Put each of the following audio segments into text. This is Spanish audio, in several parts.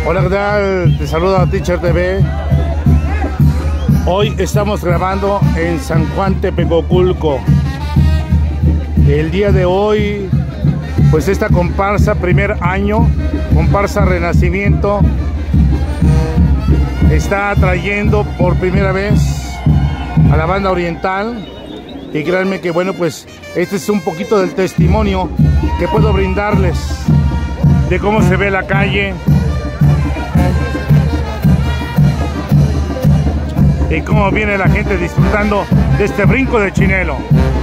Hola, ¿qué tal? Te saluda Teacher TV. Hoy estamos grabando en San Juan Tepecoculco. El día de hoy, pues esta comparsa, primer año, comparsa Renacimiento, está trayendo por primera vez a la banda oriental. Y créanme que bueno, pues este es un poquito del testimonio que puedo brindarles de cómo se ve la calle y cómo viene la gente disfrutando de este brinco de Chinelo.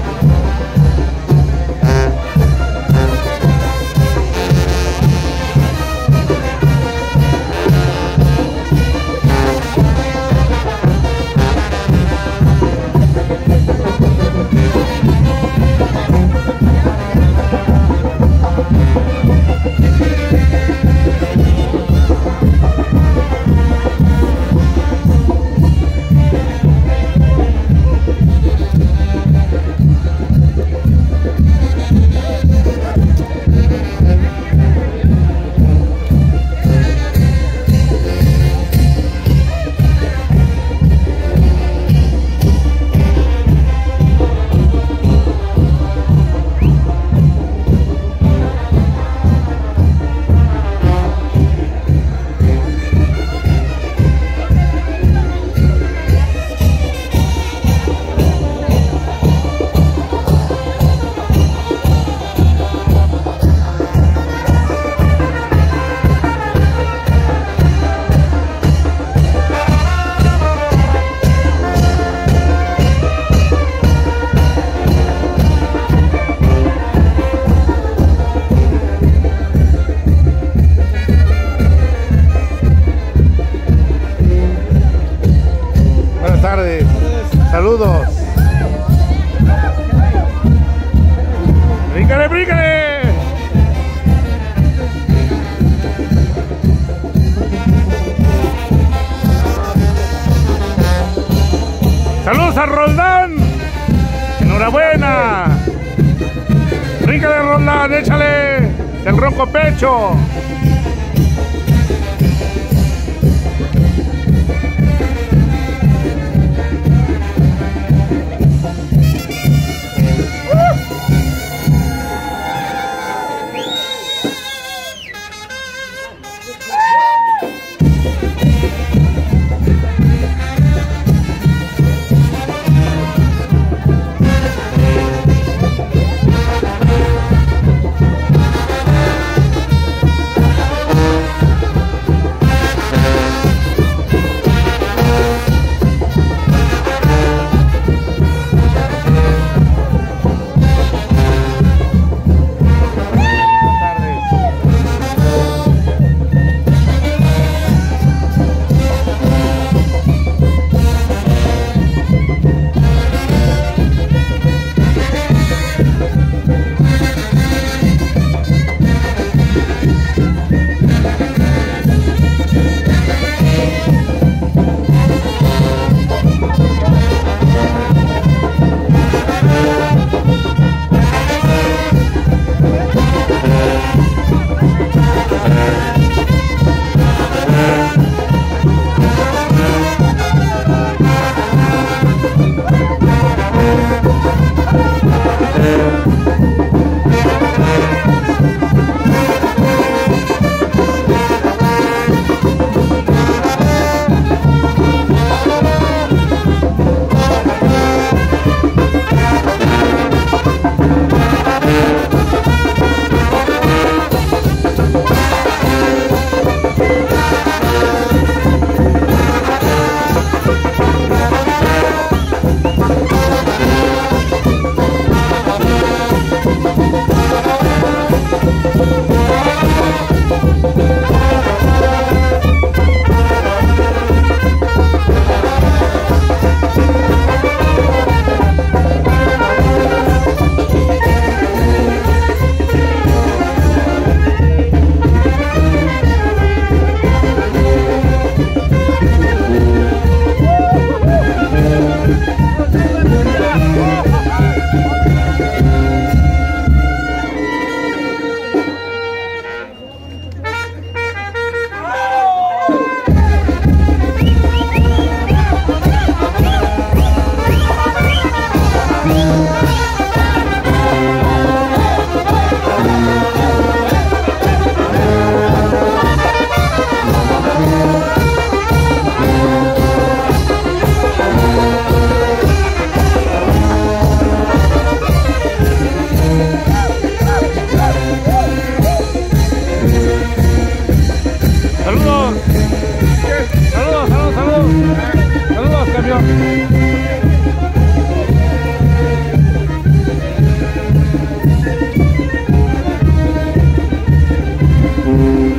Saludos. ¡Bríncale, bríncale! ¡Saludos a Roldán! ¡Enhorabuena! ¡Bríncale, Roldán! ¡Échale el ronco pecho!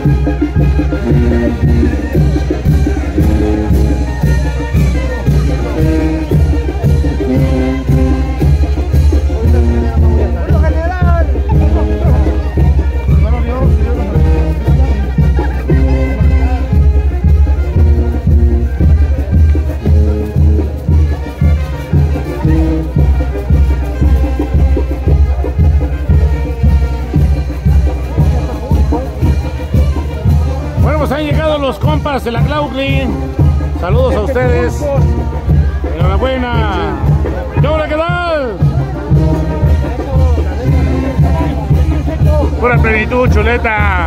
Los compas de la Claucli, saludos a ustedes, enhorabuena. ¿Qué hora, qué tal? Pura plenitud, chuleta.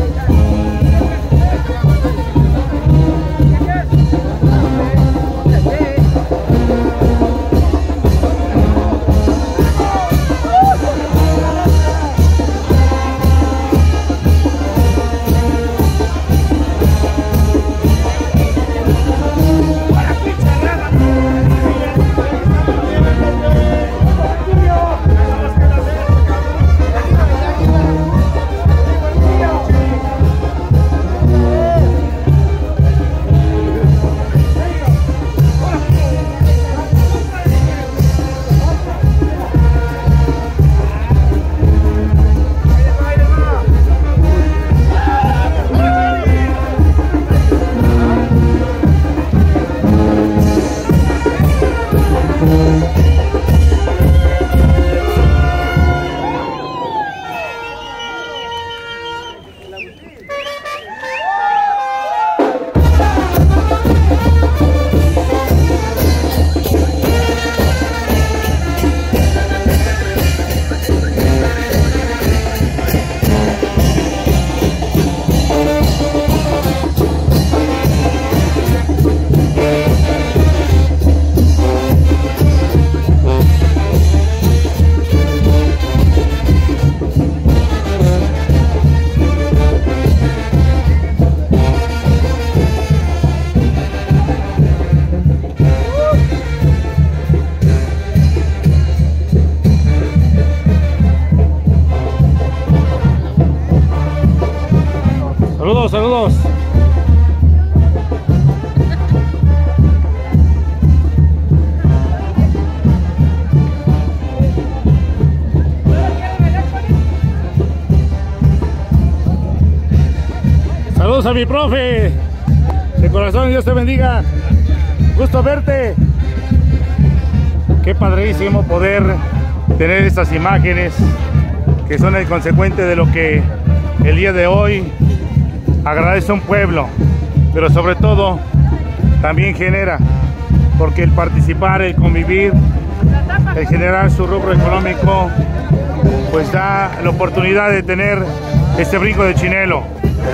Saludos. Saludos a mi profe. De corazón, Dios te bendiga. Gusto verte. Qué padrísimo poder tener estas imágenes que son el consecuente de lo que el día de hoy agradece un pueblo, pero sobre todo también genera, porque el participar, el convivir, el generar su rubro económico, pues da la oportunidad de tener este brinco de Chinelo.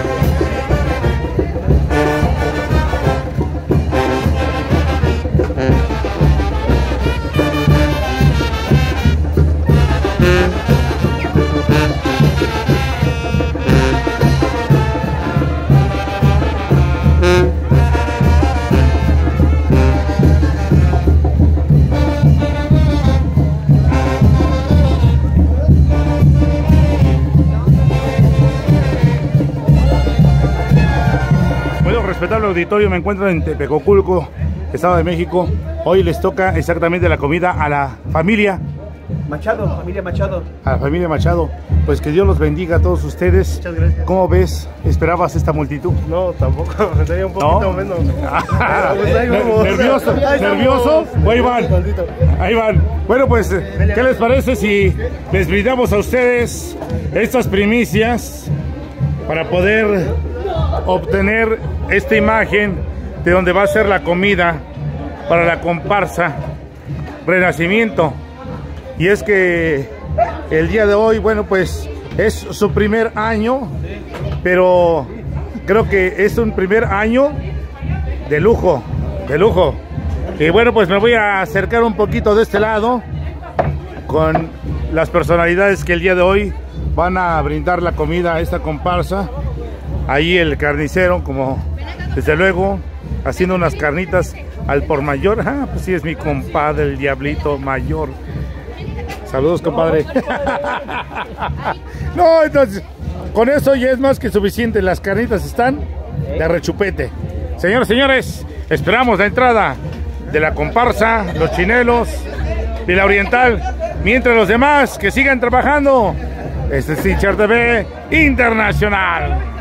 Respetable auditorio, me encuentro en Tepecoculco, Estado de México. Hoy les toca exactamente la comida a la familia Machado, familia Machado. A la familia Machado. Pues que Dios los bendiga a todos ustedes. Muchas gracias. ¿Cómo ves? ¿Esperabas esta multitud? No, tampoco, sería un poquito menos. ¿Nervioso? ¿Nervioso? Ahí van. Bueno, pues, ¿qué les parece si les brindamos a ustedes estas primicias para poder obtener esta imagen de donde va a ser la comida para la comparsa Renacimiento? Y es que el día de hoy, bueno, pues es su primer año, pero creo que es un primer año de lujo, de lujo. Y bueno, pues me voy a acercar un poquito de este lado con las personalidades que el día de hoy van a brindar la comida a esta comparsa. Ahí el carnicero, como desde luego, haciendo unas carnitas al por mayor. Ah, pues sí, es mi compadre, el Diablito Mayor. Saludos, compadre. No, entonces, con eso ya es más que suficiente. Las carnitas están de rechupete. Señores, señores, esperamos la entrada de la comparsa, los chinelos de la Oriental, mientras los demás que sigan trabajando. Este es Teacher TV Internacional.